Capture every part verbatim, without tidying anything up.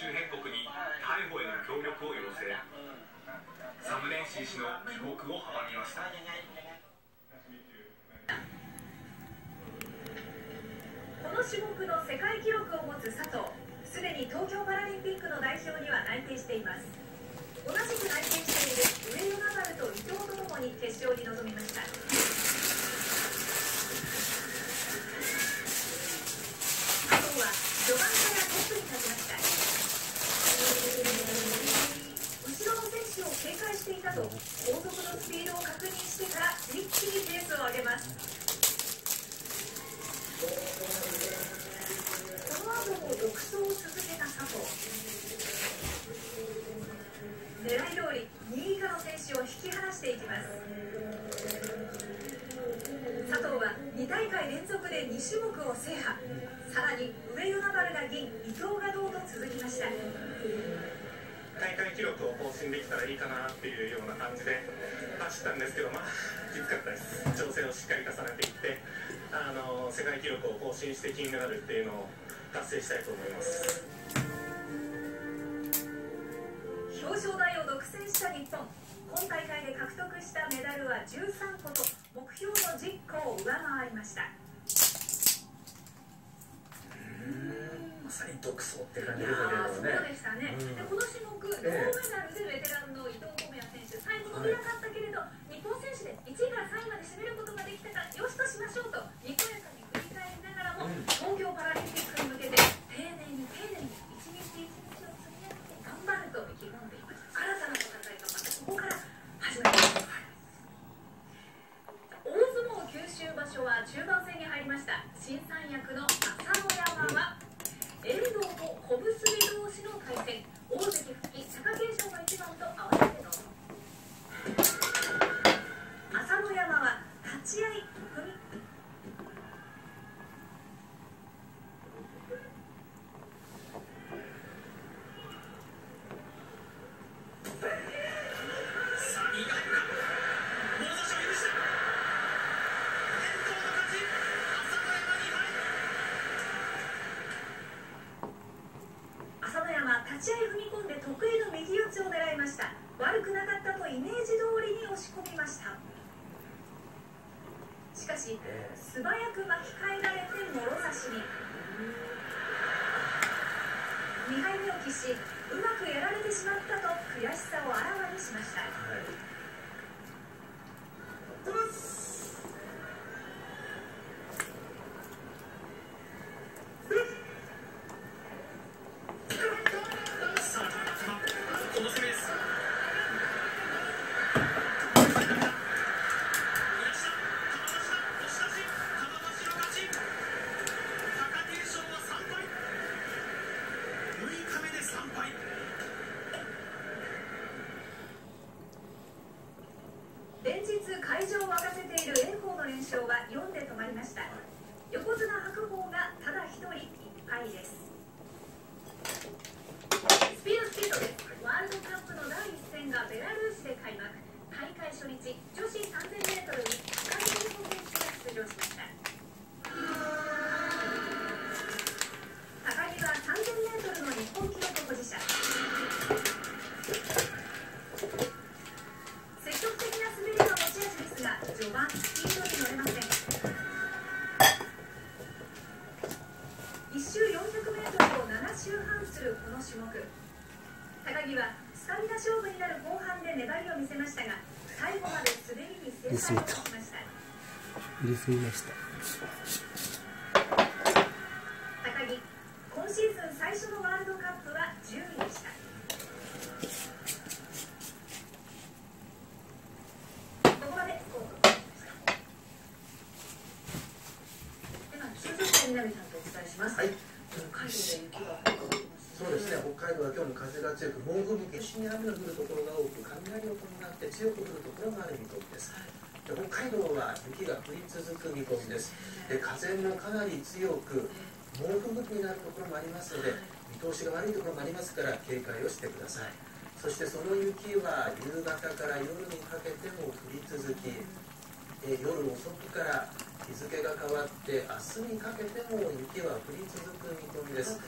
周辺国に逮捕への協力を要請。サムネンシー氏の帰国を阻みました。 この種目の世界記録を持つ佐藤、すでに東京パラリンピックの代表には内定しています。同じく内定している上与那原と伊藤とともに決勝に臨みました。佐藤は序盤からトップに立ちました。後ろの選手を警戒していたと後続のスピードを確認してから一気にペースを上げます。この後も独走を続けた佐藤、狙い通りにい以下の選手を引き離していきます。佐藤はに大会連続でに種目を制覇。さらに上与那原が銀、伊藤が銅と続きました。 大会記録を更新できたらいいかなっていうような感じで走ったんですけど、まあきつかったです。調整をしっかり重ねていって、あの世界記録を更新して金メダルっていうのを達成したいと思います。 表彰台を独占した日本、今大会で獲得したメダルはじゅうさんこと、目標のじゅっこを上回りました。 まさに独走って感じでしたけどね。 そうでしたね。でこの種目、銅メダルでベテランの伊藤智也選手、最後伸びなかったけれど、日本選手でいちいからさんいまで締めることができたからよしとしましょうとにこやかに振り返りながらも、東京パラリンピックに向けて丁寧に丁寧に一日一日を積み上げて頑張ると意気込んでいます。新たな戦いがまたここから始まります。大相撲九州場所は中盤戦に入りました。新三役の朝乃山は遠藤と小結同士の対戦、大関復帰貴景勝の一番と合わせてどうぞ。朝乃山は立ち合い踏み立ち合い踏み込んで得意の右四つを狙いました。悪くなかったとイメージ通りに押し込みました。しかし素早く巻き替えられてもろ差しににはいめを喫し、うまくやられてしまったと悔しさをあらわにしました。連日会場を沸かせている炎鵬の連勝はよんで止まりました。横綱白鵬がただ一人いっぱいです。スピードスケートです。ワールドカップのだいいっ戦がベラルーシで開幕。大会初日、女子 さんぜんメートル に高木美帆選手が出場しました。高木は さんぜんメートル の日本記録保持者。積極的な滑りが持ち味ですが、序盤スピードに乗れません。いっ周 よんひゃくメートル をなな周半するこの種目、高木はスタミナ勝負になる後半で粘りを見せましたが、最後まで滑りに正解を出しました。 入れすぎました。 高木、今シーズン最初のワールドカップはじゅういでした。ここまでスポーツでした。では気象予報南さんとお伝えします。はい。北海道で雪が降っています。 そうですね、北海道は今日も風が強く、猛吹雪、西に雨の降るところが多く、雷を伴って強く降るところがある見込みです。で北海道は雪が降り続く見込みです。で風もかなり強く、猛吹雪になるところもありますので、見通しが悪いところもありますから、警戒をしてください。そしてその雪は夕方から夜にかけても降り続き、え夜遅くから日付が変わって明日にかけても雪は降り続く見込みです。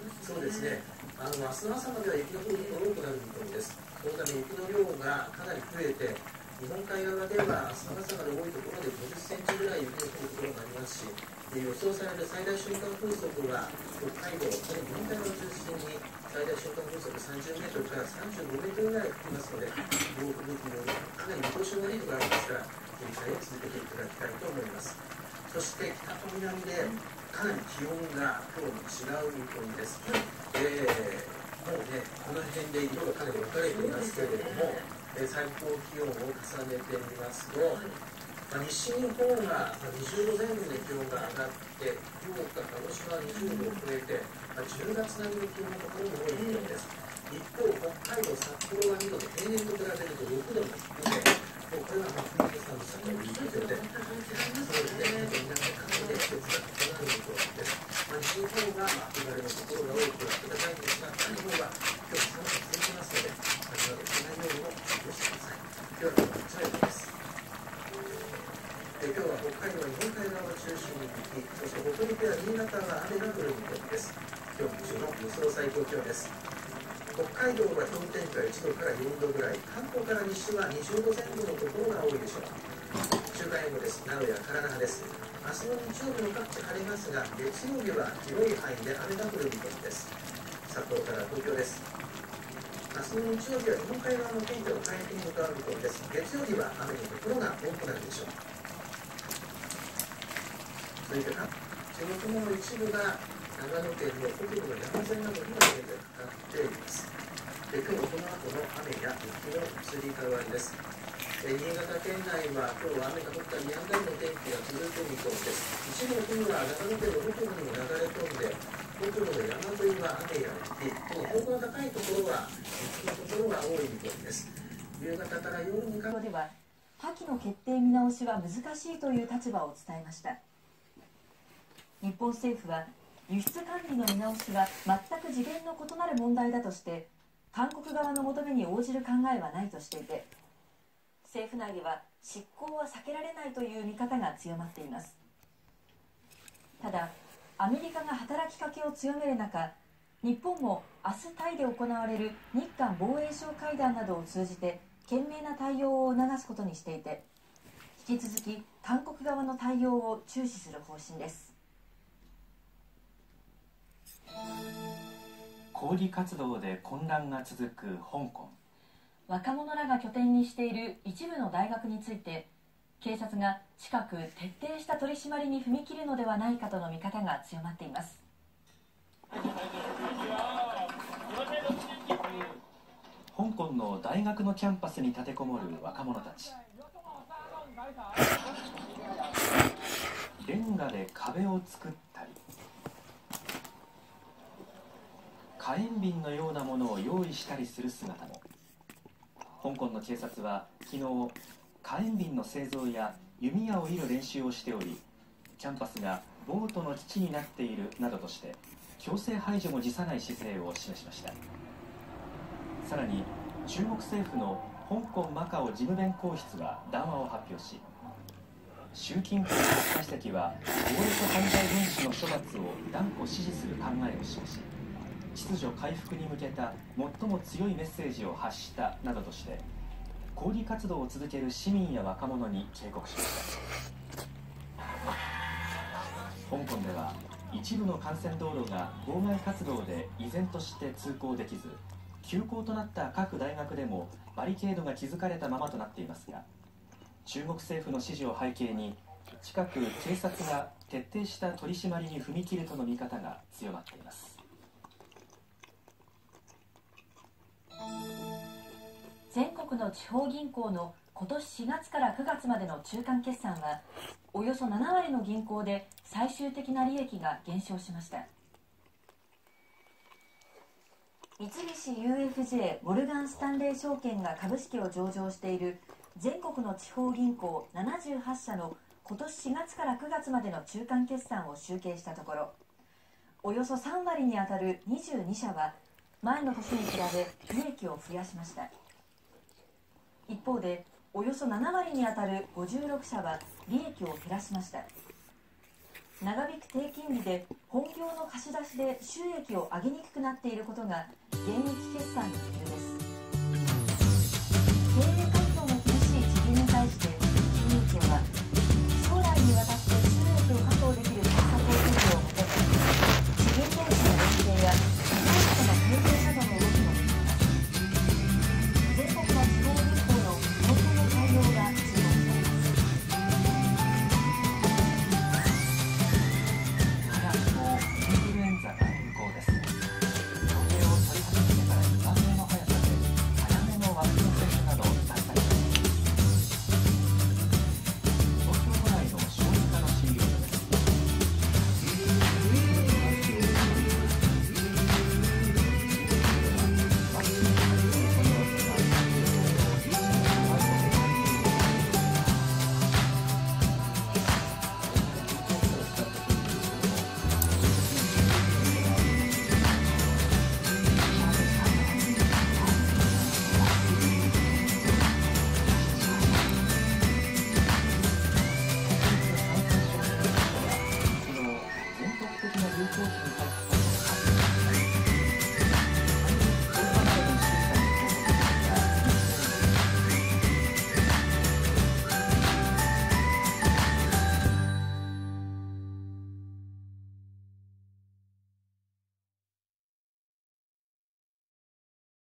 そうですね。あの明日の朝までは雪の降るところ多くなる見込みです。そのため雪の量がかなり増えて、日本海側では明日の朝まで多いところでごじゅっセンチぐらい雪の降るところがありますし、予想される最大瞬間風速は北海道、特に日本海側を中心に最大瞬間風速さんじゅうメートルからさんじゅうごメートルぐらい吹きますので、猛吹雪のかなり見通しの悪いところがありますから、警戒を続けていただきたいと思います。そして北と南でかなり気温が今日も違う見込みです。えー、もうね、この辺で色がかなり分かれていますけれども、えー、最高気温を重ねてみますと、まあ、西日本がにじゅうどぜん後で気温が上がって、福岡、鹿児島はにじゅうどを超えて、まあ、じゅうがつ並みの気温のところも多い見込みです。一方、北海道、札幌はにどで平年と比べるとろくども低くて、もうこれは真冬の寒さということで、そうですね、南風で季節が異なる見込みです。まあ、西日本は秋晴れのところが多く暖かいんですが、北日本は今日寒さ続きますので、風邪をひかないようにも注意してください。では、こちらです。今日は北海道は日本海側を中心に雪、そして北陸や新潟は雨が降る見込みです。今日日中の予想最高気温です。北海道は氷点下いちどからよんどぐらい、関東から西はにじゅうどぜん後のところが多いでしょう。週間予報です。名古屋から那覇です。明日の日曜日の各地晴れますが、月曜日は広い範囲で雨が降る見込みです。札幌から東京です。明日の日曜日は日本海側の天気の回復に向かう見込みです。月曜日は雨のところが多くなるでしょう。それから地元の一部が長野県の北部の山沿いなどにも現在かかっています。で今日この後の雨や雪の移り変わりです。え新潟県内は今日は雨が降ったりやんだりの天気が続く見込みです。一部の雲は長野県の北部にも流れ込んで、北部の山沿いは雨や雪、この標高の高いところは雪のところが多い見込みです。夕方から夜にかけてでは破棄の決定見直しは難しいという立場を伝えました。日本政府は輸出管理の見直しは全く次元の異なる問題だとして韓国側の求めに応じる考えはないとしていて、政府内では執行は避けられないという見方が強まっています。ただアメリカが働きかけを強める中、日本も明日タイで行われる日韓防衛相会談などを通じて懸命な対応を促すことにしていて、引き続き韓国側の対応を注視する方針です。 抗議活動で混乱が続く香港。 若者らが拠点にしている一部の大学について、警察が近く徹底した取り締まりに踏み切るのではないかとの見方が強まっています。 香港の大学のキャンパスに立てこもる若者たち。レンガで壁を作ったり、火炎瓶のようなものを用意したりする姿も。香港の警察は昨日、火炎瓶の製造や弓矢を射る練習をしており、キャンパスが暴徒の基地になっているなどとして強制排除も辞さない姿勢を示しました。さらに中国政府の香港マカオ事務弁公室は談話を発表し、習近平国家主席は暴力犯罪分子の処罰を断固支持する考えを示し、秩序回復に向けた最も強いメッセージを発したなどとして抗議活動を続ける市民や若者に警告しました。香港では一部の幹線道路が妨害活動で依然として通行できず、休校となった各大学でもバリケードが築かれたままとなっていますが、中国政府の指示を背景に近く警察が徹底した取り締まりに踏み切るとの見方が強まっています。 全国の地方銀行の今年しがつからくがつまでの中間決算は、およそななわりの銀行で最終的な利益が減少しました。三菱 ユーエフジェー モルガン・スタンレー証券が株式を上場している全国の地方銀行ななじゅうはっしゃの今年しがつからくがつまでの中間決算を集計したところ、およそさんわりにあたるにじゅうにしゃは前の年に比べ利益を増やしました。一方でおよそななわりにあたるごじゅうろくしゃは利益を減らしました。 長引く低金利で本業の貸し出しで収益を上げにくくなっていることが減益決算の理由です。経営環境の厳しい地銀に対して金融庁は将来にわたって収益を確保できる対策を取るよう求め、地銀同士の連携や企業者の提携などの動きも進みます。全国の地方銀行の今後の対応が注目されます。 夏のインフルエンザが流行です。統計を取り始めてからにばんめの速さで早めのワクチン接種などを期待されています。東京都内の小児科の診療所です。ワクチン接種の問い合わせがいちにちごばいと増加している。昨日、全国的な流行期に入った